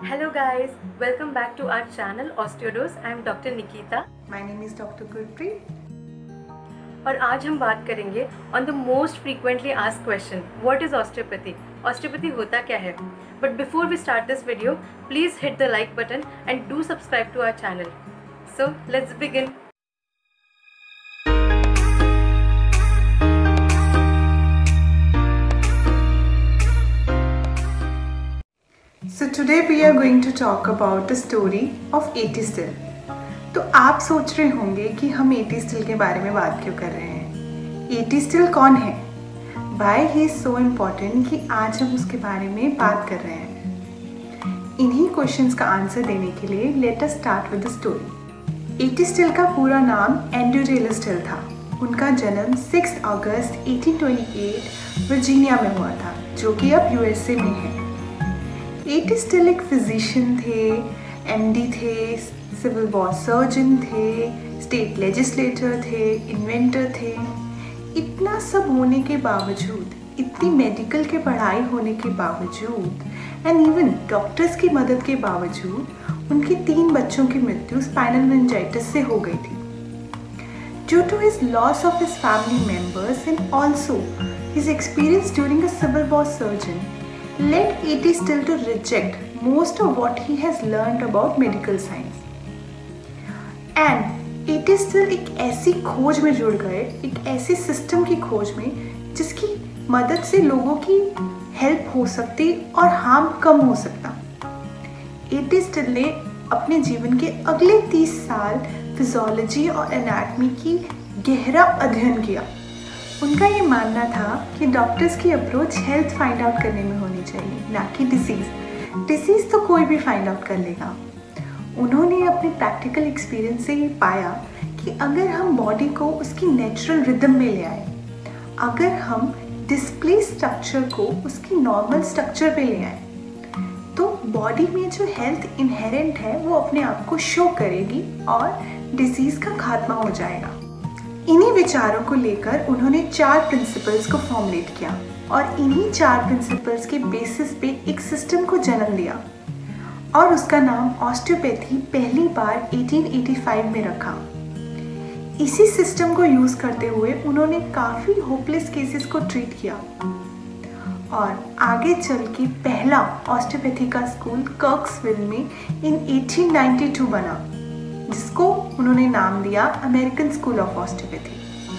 Hello guys, welcome back to our channel Osteodose. I am Dr. Nikita. My name is Dr. Gurpreet. और आज हम बात करेंगे on the most frequently asked question, what is osteopathy? Osteopathy होता क्या है? But before we start this video, please hit the like button and do subscribe to our channel. So let's begin. So today we are going to talk about the story of A.T. Still. तो आप सोच रहे होंगे कि हम A.T. Still के बारे में बात क्यों कर रहे हैं? A.T. Still कौन है? Why he is so important कि आज हम उसके बारे में बात कर रहे हैं? इन्हीं क्वेश्चंस का आंसर देने के लिए let us start with the story. A.T. Still का पूरा नाम एंड्रयू टेलर स्टिल था. उनका जन्म 6 अगस्त 1828 वर्जीनिया में हुआ था, जो कि अब यूएसए में है. A.T. Still एक फिजिशियन थे, एमडी थे, सिविल वॉर सर्जन थे, स्टेट लेजिस्लेटर थे, इन्वेंटर थे. इतना सब होने के बावजूद, इतनी मेडिकल के पढ़ाई होने के बावजूद एंड इवन डॉक्टर्स की मदद के बावजूद उनके 3 बच्चों की मृत्यु स्पाइनल मेनिंजाइटिस से हो गई थी. Due to his loss of his family members and also his experience during a civil war surgeon led A.T. Still to reject most of what he has learned about medical science. And A.T. Still एक ऐसी खोज में जुड़ गए, एक ऐसी system की खोज में जिसकी मदद से लोगों की हेल्प हो सकती और हार्म कम हो सकता. A.T. Still ने अपने जीवन के अगले 30 साल फिजियोलॉजी और एनाटॉमी की गहरा अध्ययन किया. उनका ये मानना था कि डॉक्टर्स की अप्रोच हेल्थ फाइंड आउट करने में होनी चाहिए, ना कि डिसीज़ तो कोई भी फाइंड आउट कर लेगा. उन्होंने अपने प्रैक्टिकल एक्सपीरियंस से ये पाया कि अगर हम बॉडी को उसकी नेचुरल रिदम में ले आए, अगर हम डिस्प्ले स्ट्रक्चर को उसकी नॉर्मल स्ट्रक्चर पे ले आए, तो बॉडी में जो हेल्थ इनहेरेंट है वो अपने आप को शो करेगी और डिसीज़ का खात्मा हो जाएगा. इन्हीं विचारों को लेकर उन्होंने 4 प्रिंसिपल्स को फॉर्मुलेट किया और इन्हीं 4 प्रिंसिपल्स के बेसिस पे एक सिस्टम को जन्म दिया और उसका नाम ऑस्टियोपैथी पहली बार 1885 में रखा. इसी सिस्टम को यूज़ करते हुए उन्होंने काफ़ी होपलेस केसेस को ट्रीट किया और आगे चल के पहला ऑस्टियोपैथी का स्कूल कर्क्सविल में इन 1892 बना, जिसको उन्होंने नाम दिया American school of osteopathy.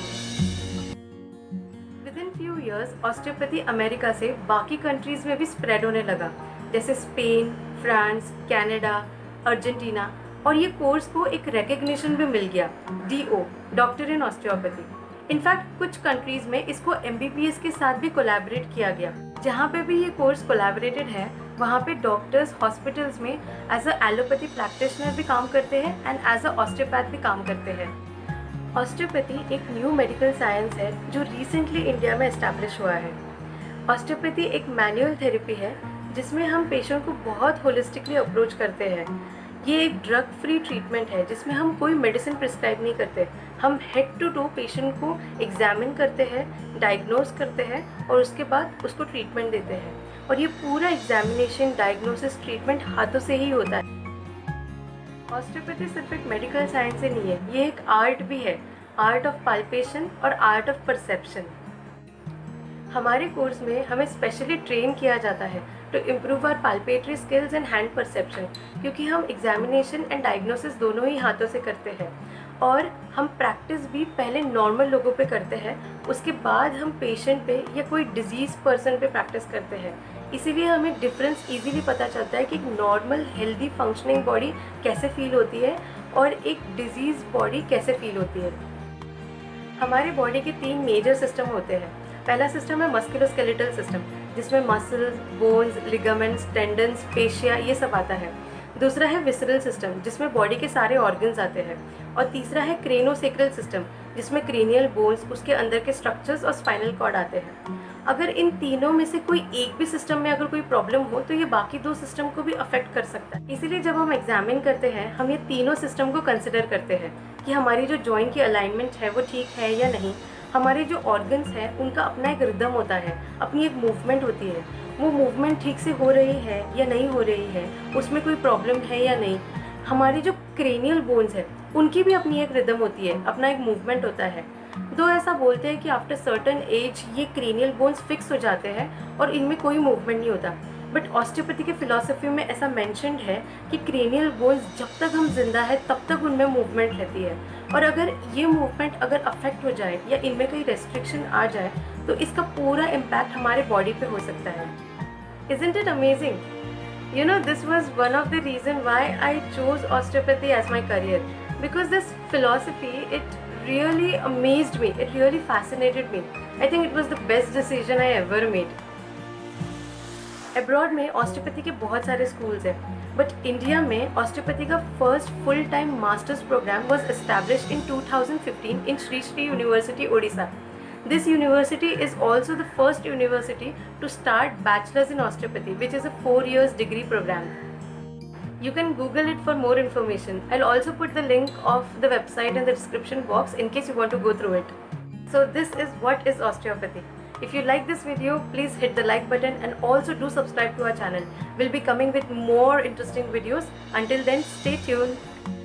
Within few years, osteopathy America से बाकी कंट्रीज में भी स्प्रेड होने लगा, जैसे स्पेन, फ्रांस, कनाडा, अर्जेंटीना. और ये कोर्स को एक रिकग्निशन भी मिल गया, DO, doctor in osteopathy. In fact कुछ कंट्रीज में इसको MBBS के साथ भी कोलैबोरेट किया गया. जहाँ पे भी ये कोर्स कोलैबोरेटेड है, वहाँ पे डॉक्टर्स हॉस्पिटल्स में एज अ एलोपैथी प्रैक्टिशनर भी काम करते हैं एंड एज अ ऑस्टियोपैथ भी काम करते हैं. ऑस्टियोपैथी एक न्यू मेडिकल साइंस है जो रिसेंटली इंडिया में एस्टैब्लिश हुआ है. ऑस्टियोपैथी एक मैनुअल थेरेपी है जिसमें हम पेशेंट को बहुत होलिस्टिकली अप्रोच करते हैं. ये एक ड्रग फ्री ट्रीटमेंट है जिसमें हम कोई मेडिसिन प्रिस्क्राइब नहीं करते. हम हेड टू टो पेशेंट को एग्जामिन करते हैं, डायग्नोज करते हैं और उसके बाद उसको ट्रीटमेंट देते हैं. और ये पूरा एग्जामिनेशन, डायग्नोसिस, ट्रीटमेंट हाथों से ही होता है. ऑस्टियोपैथी सिर्फ एक मेडिकल साइंस ही नहीं है, ये एक आर्ट भी है, आर्ट ऑफ पाल्पेशन और आर्ट ऑफ परसेप्शन. हमारे कोर्स में हमें स्पेशली ट्रेन किया जाता है to improve our palpatory skills and hand perception, क्योंकि हम एग्जामिनेशन एंड डायग्नोसिस दोनों ही हाथों से करते हैं. और हम प्रैक्टिस भी पहले नॉर्मल लोगों पे करते हैं, उसके बाद हम पेशेंट पे या कोई डिजीज़ पर्सन पे प्रैक्टिस करते हैं. इसीलिए हमें डिफरेंस इजीली पता चलता है कि एक नॉर्मल हेल्दी फंक्शनिंग बॉडी कैसे फील होती है और एक डिजीज़ बॉडी कैसे फील होती है. हमारे बॉडी के 3 मेजर सिस्टम होते हैं. पहला सिस्टम है मस्कुलोस्केलेटल सिस्टम, जिसमें muscles, bones, ligaments, tendons, fascia ये सब आता है. दूसरा है विसरल सिस्टम, जिसमें बॉडी के सारे ऑर्गन्स आते हैं. और तीसरा है क्रेनोसेक्रल सिस्टम, जिसमें क्रेनियल बोन्स, उसके अंदर के स्ट्रक्चर्स और स्पाइनल कॉर्ड आते हैं. अगर इन तीनों में से कोई एक भी सिस्टम में अगर कोई प्रॉब्लम हो तो ये बाकी 2 सिस्टम को भी अफेक्ट कर सकता है. इसीलिए जब हम एग्जामिन करते हैं, हम ये तीनों सिस्टम को कंसिडर करते हैं कि हमारी जो जॉइंट की अलाइनमेंट है वो ठीक है या नहीं. हमारे जो ऑर्गन्स हैं उनका अपना एक रिदम होता है, अपनी एक मूवमेंट होती है, वो मूवमेंट ठीक से हो रही है या नहीं हो रही है, उसमें कोई प्रॉब्लम है या नहीं। हमारी जो क्रेनियल बोन्स है उनकी भी अपनी एक रिदम होती है, अपना एक मूवमेंट होता है। दो ऐसा बोलते हैं कि आफ्टर सर्टन एज ये क्रेनियल बोन्स फिक्स हो जाते हैं और इनमें कोई मूवमेंट नहीं होता। बट ऑस्टियोपैथी की फिलॉसफी में ऐसा मेंशन्ड है कि क्रेनियल बोन्स जब तक हम जिंदा है तब तक उनमें मूवमेंट रहती है, और अगर ये मूवमेंट अगर अफेक्ट हो जाए या इनमें कोई रेस्ट्रिक्शन आ जाए तो इसका पूरा इम्पैक्ट हमारे बॉडी पे हो सकता है। Isn't it amazing? You know, this was one of the reasons why I chose osteopathy as my career, because this philosophy, it really amazed me, it really fascinated me. I think it was the best decision I ever made. Abroad में osteopathy के बहुत सारे schools हैं, but India में osteopathy का first full time masters program was established in 2015 in Sri Sri University, Odisha. This university is also the first university to start bachelor's in osteopathy, which is a 4 years degree program. You can Google it for more information. I'll also put the link of the website in the description box in case you want to go through it. So this is what is osteopathy. If you like this video, please hit the like button and also do subscribe to our channel. We'll be coming with more interesting videos. Until then, stay tuned.